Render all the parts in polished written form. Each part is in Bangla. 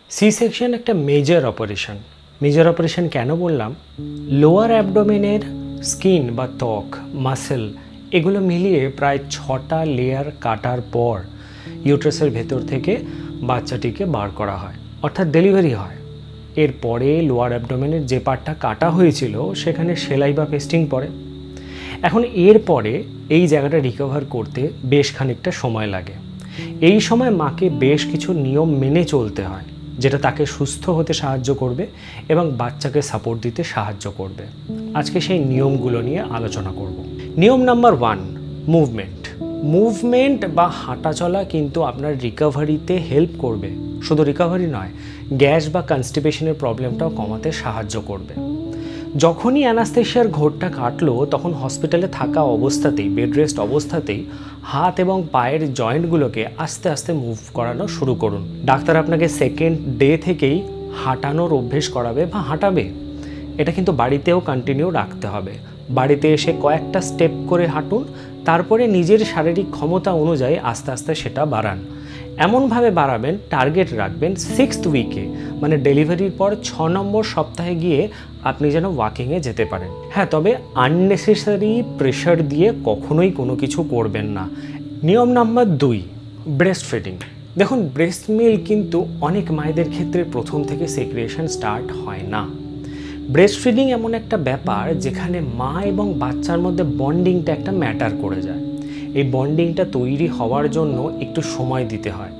সি সেকশন একটা মেজর অপারেশন কেন বললাম? লোয়ার অ্যাবডোমেনের স্কিন বা ত্বক, মাসেল এগুলো মিলিয়ে প্রায় 6টা লেয়ার কাটার পর ইউট্রাসের ভেতর থেকে বাচ্চাটিকে বার করা হয়, অর্থাৎ ডেলিভারি হয়। এরপরে লোয়ার অ্যাবডোমেনের যে পার্টটা কাটা হয়েছিল সেখানে সেলাই বা পেস্টিং পড়ে। এখন এরপরে এই জায়গাটা রিকভার করতে বেশ খানিকটা সময় লাগে। এই সময় মাকে বেশ কিছু নিয়ম মেনে চলতে হয়, যেটা তাকে সুস্থ হতে সাহায্য করবে এবং বাচ্চাকে সাপোর্ট দিতে সাহায্য করবে। আজকে সেই নিয়মগুলো নিয়ে আলোচনা করব। নিয়ম নাম্বার 1, মুভমেন্ট বা হাঁটাচলা কিন্তু আপনার রিকভারিতে হেল্প করবে। শুধু রিকভারি নয়, গ্যাস বা কনস্টিপেশনের প্রবলেমটাও কমাতে সাহায্য করবে। যখনই অ্যানাস্থেশিয়ার ঘোরটা কাটলো তখন হসপিটালে থাকা অবস্থাতেই, বেড রেস্ট অবস্থাতেই হাত এবং পায়ের জয়েন্টগুলোকে আস্তে আস্তে মুভ করানো শুরু করুন। ডাক্তার আপনাকে সেকেন্ড ডে থেকেই হাঁটানোর অভ্যেস করাবে বা হাঁটাবে। এটা কিন্তু বাড়িতেও কন্টিনিউ রাখতে হবে। বাড়িতে এসে কয়েকটা স্টেপ করে হাঁটুন, তারপরে নিজের শারীরিক ক্ষমতা অনুযায়ী আস্তে আস্তে সেটা বাড়ান। এমনভাবে বাড়াবেন, টার্গেট রাখবেন 6th উইকে, মানে ডেলিভারির পর 6 নম্বর সপ্তাহে গিয়ে আপনি যেন ওয়াকিংয়ে যেতে পারেন। হ্যাঁ, তবে আননেসেসারি প্রেশার দিয়ে কখনোই কোনো কিছু করবেন না। নিয়ম নাম্বার 2, ব্রেস্ট ফিডিং। দেখুন, ব্রেস্ট মিল্ক কিন্তু অনেক মায়েদের ক্ষেত্রে প্রথম থেকে সেক্রিয়েশন স্টার্ট হয় না। ব্রেস্ট ফিডিং এমন একটা ব্যাপার যেখানে মা এবং বাচ্চার মধ্যে বন্ডিংটা একটা ম্যাটার করে যায়। এই বন্ডিংটা তৈরি হওয়ার জন্য একটু সময় দিতে হয়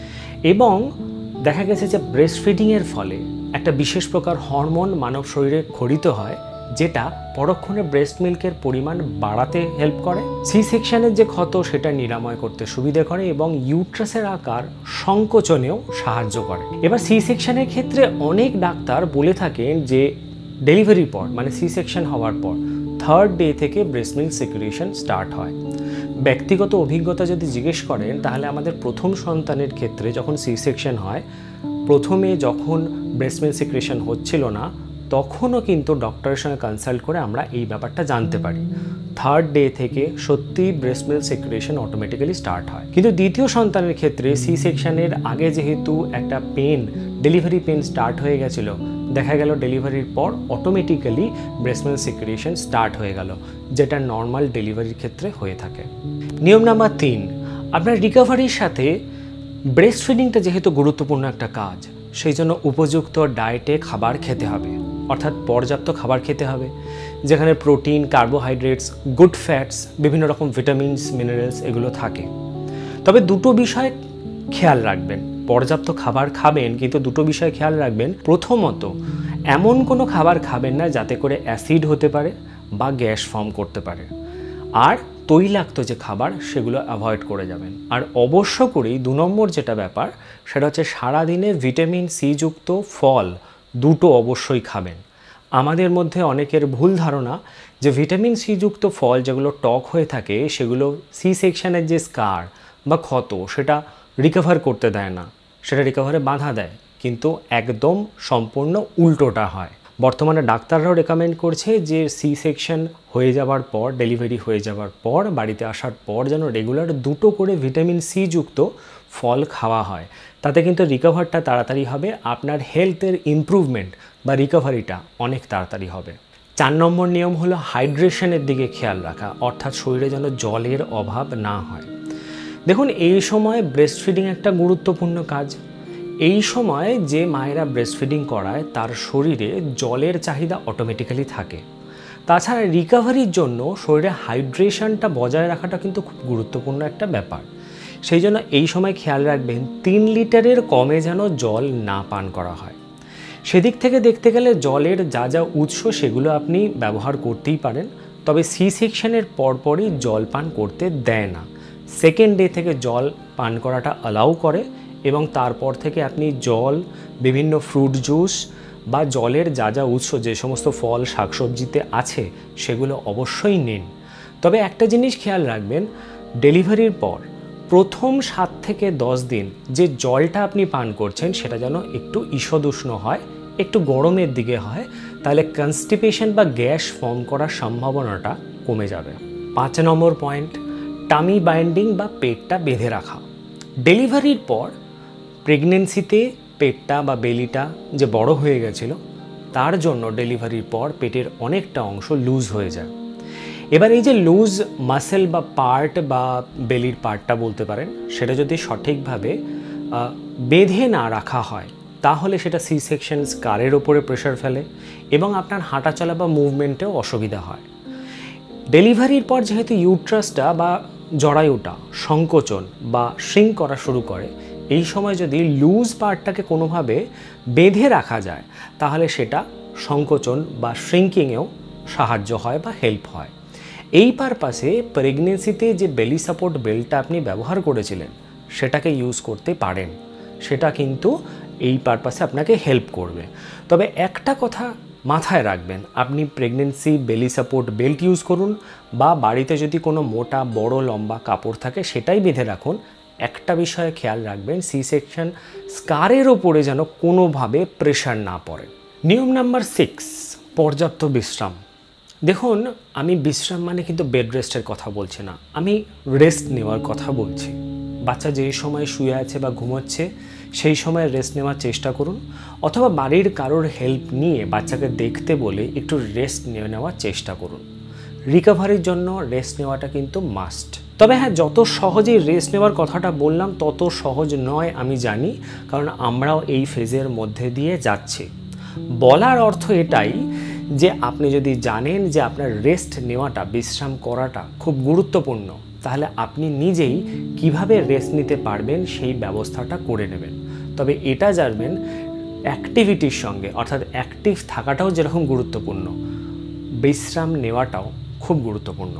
এবং দেখা গেছে যে ব্রেস্ট ফিডিংয়ের ফলে একটা বিশেষ প্রকার হরমোন মানব শরীরে ক্ষরিত হয়, যেটা পরক্ষণে ব্রেস্ট মিল্কের পরিমাণ বাড়াতে হেল্প করে। সি সেকশনের যে ক্ষত সেটা নিরাময় করতে সুবিধা করে এবং ইউট্রাসের আকার সংকোচনেও সাহায্য করে। এবার সি সেকশনের ক্ষেত্রে অনেক ডাক্তার বলে থাকেন যে ডেলিভারির পর, মানে সি সেকশন হওয়ার পর 3rd ডে থেকে ব্রেস্ট মিল্ক সিক্রিয়েশন স্টার্ট হয়। ব্যক্তিগত অভিজ্ঞতা যদি জিজ্ঞেস করেন তাহলে আমাদের প্রথম সন্তানের ক্ষেত্রে যখন সি সেকশন হয়, প্রথমে যখন ব্রেস্ট মিল্ক সিক্রিয়েশন হচ্ছিল না, তখনও কিন্তু ডক্টরের সঙ্গে কনসাল্ট করে আমরা এই ব্যাপারটা জানতে পারি। 3rd ডে থেকে সত্যি breast milk secretion automatically start হয়। কিন্তু দ্বিতীয় সন্তানের ক্ষেত্রে সি সেকশনের আগে যেহেতু একটা ডেলিভারি পেন স্টার্ট হয়ে গেছিল, দেখা গেল ডেলিভারির পর automatically breast milk secretion start হয়ে গেল, যেটা নর্মাল ডেলিভারির ক্ষেত্রে হয়ে থাকে। নিয়ম নাম্বার 3, আপনার রিকভারির সাথে ব্রেস্ট ফিডিংটা যেহেতু গুরুত্বপূর্ণ একটা কাজ, সেই জন্য উপযুক্ত ডায়েটে খাবার খেতে হবে, অর্থাৎ পর্যাপ্ত খাবার খেতে হবে, যেখানে প্রোটিন, কার্বোহাইড্রেটস, গুড ফ্যাটস, বিভিন্ন রকম ভিটামিনস, মিনারেলস এগুলো থাকে। তবে দুটো বিষয় খেয়াল রাখবেন। পর্যাপ্ত খাবার খাবেন, কিন্তু দুটো বিষয় খেয়াল রাখবেন। প্রথমত, এমন কোনো খাবার খাবেন না যাতে করে অ্যাসিড হতে পারে বা গ্যাস ফর্ম করতে পারে। আর তৈলাক্ত যে খাবার সেগুলো অ্যাভয়েড করে যাবেন। আর অবশ্য করেই 2 নম্বর যেটা ব্যাপার, সেটা হচ্ছে সারাদিনে ভিটামিন সি যুক্ত ফল দুটো অবশ্যই খাবেন। আমাদের মধ্যে অনেকের ভুল ধারণা যে ভিটামিন সি যুক্ত ফল যেগুলো টক হয়ে থাকে সেগুলো সি সেকশনের যে স্কার বা ক্ষত সেটা রিকভার করতে দেয় না, সেটা রিকভারে বাধা দেয়, কিন্তু একদম সম্পূর্ণ উল্টোটা হয়। বর্তমানে ডাক্তাররাও রেকমেন্ড করছে যে সি সেকশন হয়ে যাওয়ার পর, ডেলিভারি হয়ে যাওয়ার পর, বাড়িতে আসার পর যেন রেগুলার 2টো করে ভিটামিন সি যুক্ত ফল খাওয়া হয়। তাতে কিন্তু রিকভারটা তাড়াতাড়ি হবে, আপনার হেলথের ইমপ্রুভমেন্ট বা রিকভারিটা অনেক তাড়াতাড়ি হবে। 4 নম্বর নিয়ম হলো হাইড্রেশনের দিকে খেয়াল রাখা, অর্থাৎ শরীরে যেন জলের অভাব না হয়। দেখুন, এই সময় ব্রেস্ট ফিডিং একটা গুরুত্বপূর্ণ কাজ। এই সময় যে মায়েরা ব্রেস্ট ফিডিং করায় তার শরীরে জলের চাহিদা অটোমেটিক্যালি থাকে। তাছাড়া রিকভারির জন্য শরীরে হাইড্রেশনটা বজায় রাখাটা কিন্তু খুব গুরুত্বপূর্ণ একটা ব্যাপার। সেই জন্য এই সময় খেয়াল রাখবেন 3 লিটারের কমে যেন জল না পান করা হয়। সেদিক থেকে দেখতে গেলে জলের যা যা উৎস সেগুলো আপনি ব্যবহার করতেই পারেন, তবে সি সেকশনের পরপরই জল পান করতে দেয় না। 2nd ডে থেকে জল পান করাটা অ্যালাউ করে এবং তারপর থেকে আপনি জল, বিভিন্ন ফ্রুট জুস বা জলের যা যা উৎস, যে সমস্ত ফল শাকসবজিতে আছে সেগুলো অবশ্যই নিন। তবে একটা জিনিস খেয়াল রাখবেন, ডেলিভারির পর প্রথম 7 থেকে 10 দিন যে জলটা আপনি পান করছেন সেটা যেন একটু ঈষদুষ্ণ হয়, একটু গরমের দিকে হয়, তাহলে কনস্টিপেশন বা গ্যাস ফর্ম করার সম্ভাবনাটা কমে যাবে। 5 নম্বর পয়েন্ট, টামি বাইন্ডিং বা পেটটা বেঁধে রাখা। ডেলিভারির পর প্রেগনেন্সিতে পেটটা বা বেলিটা যে বড় হয়ে গেছিলো তার জন্য ডেলিভারির পর পেটের অনেকটা অংশ লুজ হয়ে যায়। এবার এই যে লুজ মাসেল বা পার্ট বা বেলির পার্টটা বলতে পারেন, সেটা যদি সঠিকভাবে বেঁধে না রাখা হয় তাহলে সেটা সি সেকশন স্কারের ওপরে প্রেশার ফেলে এবং আপনার হাঁটাচলা বা মুভমেন্টেও অসুবিধা হয়। ডেলিভারির পর যেহেতু ইউট্রাসটা বা জরায়ুটা সংকোচন বা শ্রিঙ্ক করা শুরু করে, এই সময় যদি লুজ পার্টটাকে কোনোভাবে বেঁধে রাখা যায় তাহলে সেটা সংকোচন বা শ্রিঙ্কিংয়েও সাহায্য হয় বা হেল্প হয়। এই পারপাসে প্রেগনেন্সিতে যে বেলি সাপোর্ট বেল্টটা আপনি ব্যবহার করেছিলেন সেটাকে ইউজ করতে পারেন, সেটা কিন্তু এই পারপাসে আপনাকে হেল্প করবে। তবে একটা কথা মাথায় রাখবেন, আপনি প্রেগনেন্সি বেলি সাপোর্ট বেল্ট ইউজ করুন বা বাড়িতে যদি কোনো মোটা বড় লম্বা কাপড় থাকে সেটাই বেঁধে রাখুন। একটা বিষয়ে খেয়াল রাখবেন, সি সেকশন স্কারের ওপরে যেন কোনোভাবে প্রেশার না পড়ে। নিয়ম নাম্বার 6, পর্যাপ্ত বিশ্রাম। দেখুন, আমি বিশ্রাম মানে কিন্তু বেড রেস্টের কথা বলছি না, আমি রেস্ট নেওয়ার কথা বলছি। বাচ্চা যেই সময় শুয়ে আছে বা ঘুমোচ্ছে সেই সময় রেস্ট নেওয়ার চেষ্টা করুন, অথবা বাড়ির কারোর হেল্প নিয়ে বাচ্চাকে দেখতে বলে একটু রেস্ট নিয়ে নেওয়ার চেষ্টা করুন। রিকভারির জন্য রেস্ট নেওয়াটা কিন্তু মাস্ট। তবে হ্যাঁ, যত সহজেই রেস্ট নেওয়ার কথাটা বললাম তত সহজ নয় আমি জানি, কারণ আমরাও এই ফেজের মধ্যে দিয়ে যাচ্ছি। বলার অর্থ এটাই যে আপনি যদি জানেন যে আপনার রেস্ট নেওয়াটা, বিশ্রাম করাটা খুব গুরুত্বপূর্ণ, তাহলে আপনি নিজেই কিভাবে রেস্ট নিতে পারবেন সেই ব্যবস্থাটা করে নেবেন। তবে এটা জানবেন, অ্যাক্টিভিটির সঙ্গে অর্থাৎ অ্যাক্টিভ থাকাটাও যেরকম গুরুত্বপূর্ণ, বিশ্রাম নেওয়াটাও খুব গুরুত্বপূর্ণ।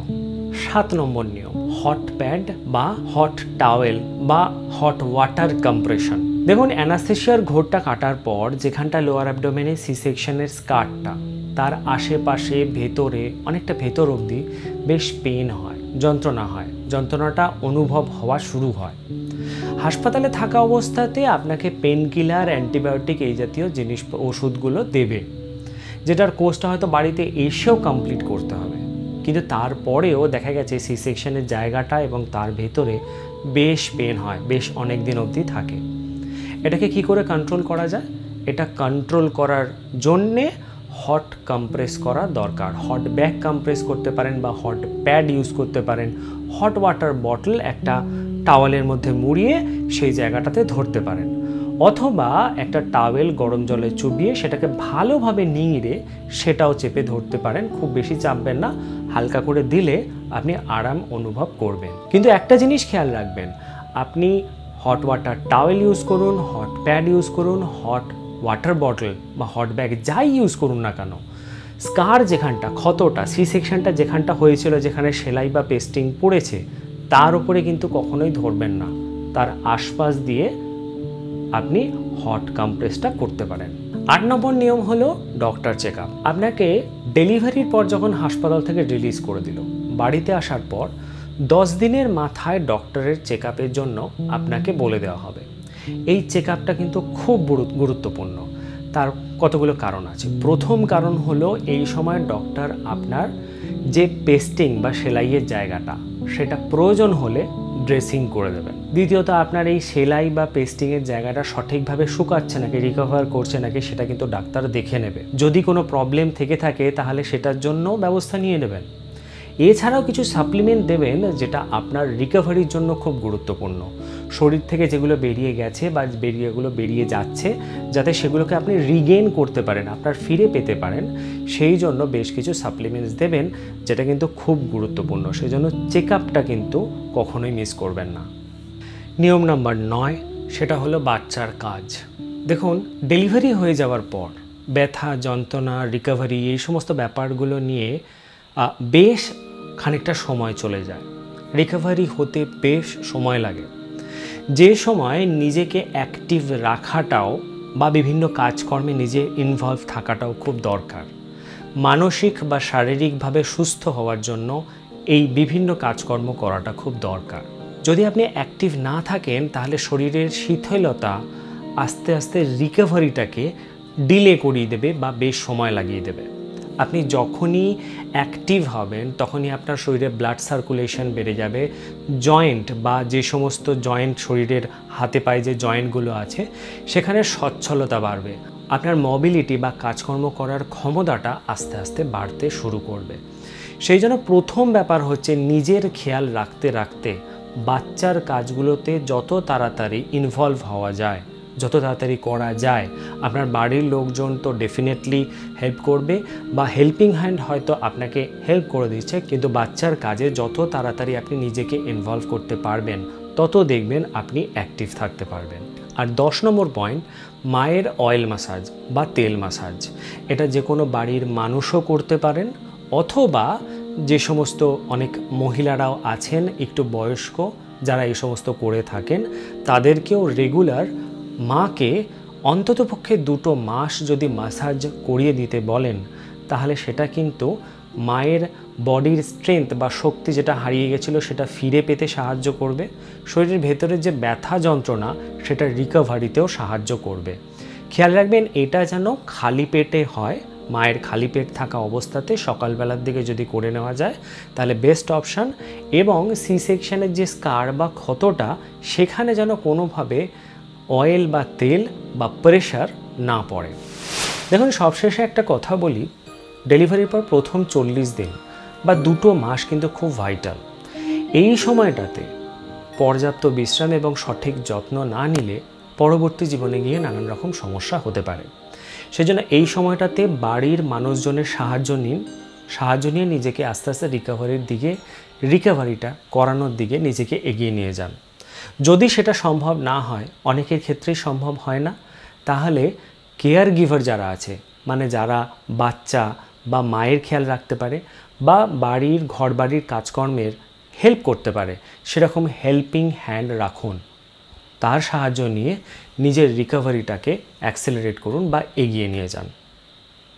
7 নম্বর নিয়ম, হট প্যাড বা হট টাওয়েল বা হট ওয়াটার কম্প্রেশন। দেখুন, অ্যানাস্থেশিয়ার ঘোরটা কাটার পর যেখানটা লোয়ার অ্যাবডোমেনে সি সেকশনের স্কার্টটা, তার আশেপাশে ভেতরে অনেকটা ভেতর অবধি বেশ পেন হয়, যন্ত্রণা হয়, যন্ত্রণাটা অনুভব হওয়া শুরু হয়। হাসপাতালে থাকা অবস্থাতে আপনাকে পেন কিলার, অ্যান্টিবায়োটিক এই জাতীয় জিনিস ওষুধগুলো দেবে, যেটার কোর্সটা হয়তো বাড়িতে এসেও কমপ্লিট করতে হবে। কিন্তু তারপরেও দেখা গেছে সি সেকশনের জায়গাটা এবং তার ভেতরে বেশ পেন হয়, বেশ অনেক দিন অবধি থাকে। এটাকে কি করে কন্ট্রোল করা যায়? এটা কন্ট্রোল করার জন্যে হট কম্প্রেস করা দরকার। হট ব্যাগ কম্প্রেস করতে পারেন বা হট প্যাড ইউজ করতে পারেন। হট ওয়াটার বটল একটা টাওয়েলের মধ্যে মুড়িয়ে সেই জায়গাটাতে ধরতে পারেন, অথবা একটা টাওয়েল গরম জলে চুবিয়ে সেটাকে ভালোভাবে নিংড়ে সেটাও চেপে ধরতে পারেন। খুব বেশি চাপবেন না, হালকা করে দিলে আপনি আরাম অনুভব করবেন। কিন্তু একটা জিনিস খেয়াল রাখবেন, আপনি হট ওয়াটার টাওয়েল ইউজ করুন, হট প্যাড ইউজ করুন, হট ওয়াটার বটল বা হট ব্যাগ যাই ইউজ করুন না কেন, স্কার যেখানটা, ক্ষতটা, সি সেকশনটা যেখানটা হয়েছিল, যেখানে সেলাই বা পেস্টিং পড়েছে, তার উপরে কিন্তু কখনোই ধরবেন না। তার আশপাশ দিয়ে আপনি হট কম্প্রেসটা করতে পারেন। 8 নম্বর নিয়ম হলো ডক্টর চেক আপ। আপনাকে ডেলিভারির পর যখন হাসপাতাল থেকে রিলিজ করে দিল, বাড়িতে আসার পর 10 দিনের মাথায় ডক্টরের চেক আপের জন্য আপনাকে বলে দেওয়া হবে। এই চেক আপটা কিন্তু খুব গুরুত্বপূর্ণ। তার কতগুলো কারণ আছে। প্রথম কারণ হলো, এই সময় ডক্টর আপনার যে পেস্টিং বা সেলাইয়ের জায়গাটা, সেটা প্রয়োজন হলে ড্রেসিং করে দেবেন। দ্বিতীয়ত, আপনার এই সেলাই বা পেস্টিংয়ের জায়গাটা সঠিকভাবে শুকাচ্ছে নাকি, রিকভার করছে নাকি, সেটা কিন্তু ডাক্তার দেখে নেবে। যদি কোনো প্রবলেম থেকে থাকে তাহলে সেটার জন্য ব্যবস্থা নিয়ে নেবেন। এছাড়াও কিছু সাপ্লিমেন্ট দেবেন যেটা আপনার রিকভারির জন্য খুব গুরুত্বপূর্ণ। শরীর থেকে যেগুলো বেরিয়ে গেছে বা বেরিয়ে যাচ্ছে, যাতে সেগুলোকে আপনি রিগেইন করতে পারেন, আপনার ফিরে পেতে পারেন, সেই জন্য বেশ কিছু সাপ্লিমেন্টস দেবেন, যেটা কিন্তু খুব গুরুত্বপূর্ণ। সেই জন্য চেক আপটা কিন্তু কখনোই মিস করবেন না। নিয়ম নাম্বার 9, সেটা হলো বাচ্চার কাজ। দেখুন, ডেলিভারি হয়ে যাওয়ার পর ব্যথা, যন্ত্রণা, রিকভারি, এই সমস্ত ব্যাপারগুলো নিয়ে বেশ খানিকটা সময় চলে যায়। রিকভারি হতে বেশ সময় লাগে। যে সময় নিজেকে অ্যাক্টিভ রাখাটাও বা বিভিন্ন কাজকর্মে নিজে ইনভলভ থাকাটাও খুব দরকার। মানসিক বা শারীরিকভাবে সুস্থ হওয়ার জন্য এই বিভিন্ন কাজকর্ম করাটা খুব দরকার। যদি আপনি অ্যাক্টিভ না থাকেন তাহলে শরীরের শিথিলতা আস্তে আস্তে রিকভারিটাকে ডিলে করিয়ে দেবে বা বেশ সময় লাগিয়ে দেবে। আপনি যখনই অ্যাক্টিভ হবেন তখনই আপনার শরীরে ব্লাড সার্কুলেশন বেড়ে যাবে, জয়েন্ট বা যে সমস্ত জয়েন্ট শরীরের হাতে পায়ে যে জয়েন্টগুলো আছে সেখানে সচ্ছলতা বাড়বে, আপনার মোবিলিটি বা কাজকর্ম করার ক্ষমতাটা আস্তে আস্তে বাড়তে শুরু করবে। সেই জন্য প্রথম ব্যাপার হচ্ছে নিজের খেয়াল রাখতে রাখতে বাচ্চার কাজগুলোতে যত তাড়াতাড়ি ইনভলভ হওয়া যায়, যত তাড়াতাড়ি করা যায়। আপনার বাড়ির লোকজন তো ডেফিনেটলি হেল্প করবে বা হেল্পিং হ্যান্ড হয়তো আপনাকে হেল্প করে দিচ্ছে, কিন্তু বাচ্চার কাজে যত তাড়াতাড়ি আপনি নিজেকে ইনভলভ করতে পারবেন তত দেখবেন আপনি অ্যাক্টিভ থাকতে পারবেন। আর 10 নম্বর পয়েন্ট, মায়ের অয়েল ম্যাসাজ বা তেল ম্যাসাজ। এটা যে কোনো বাড়ির মানুষও করতে পারেন, অথবা যে সমস্ত অনেক মহিলারাও আছেন একটু বয়স্ক যারা এই সমস্ত করে থাকেন, তাদেরকেও রেগুলার মাকে অন্ততপক্ষে 2 মাস যদি ম্যাসাজ করিয়ে দিতে বলেন, তাহলে সেটা কিন্তু মায়ের বডির স্ট্রেংথ বা শক্তি যেটা হারিয়ে গেছিলো সেটা ফিরে পেতে সাহায্য করবে। শরীরের ভেতরে যে ব্যথা যন্ত্রণা সেটা রিকভারিতেও সাহায্য করবে। খেয়াল রাখবেন এটা যেন খালি পেটে হয়, মায়ের খালি পেট থাকা অবস্থাতে সকালবেলার দিকে যদি করে নেওয়া যায় তাহলে বেস্ট অপশান। এবং সি সেকশনের যে স্কার বা ক্ষতটা সেখানে যেন কোনোভাবে অয়েল বা তেল বা প্রেশার না পড়ে। দেখুন সবশেষে একটা কথা বলি, ডেলিভারির পর প্রথম 40 দিন বা 2 মাস কিন্তু খুব ভাইটাল। এই সময়টাতে পর্যাপ্ত বিশ্রাম এবং সঠিক যত্ন না নিলে পরবর্তী জীবনে গিয়ে নানান রকম সমস্যা হতে পারে। সেজন্য এই সময়টাতে বাড়ির মানুষজনের সাহায্য নিয়ে নিজেকে আস্তে আস্তে রিকভারিটা করানোর দিকে নিজেকে এগিয়ে নিয়ে যান। যদি সেটা সম্ভব না হয়, অনেকের ক্ষেত্রেই সম্ভব হয় না, তাহলে কেয়ার গিভার যারা আছে, মানে যারা বাচ্চা বা মায়ের খেয়াল রাখতে পারে বা ঘরবাড়ির কাজকর্মের হেল্প করতে পারে, সেরকম হেল্পিং হ্যান্ড রাখুন। তার সাহায্য নিয়ে নিজের রিকভারিটাকে অ্যাক্সেলারেট করুন বা এগিয়ে নিয়ে যান।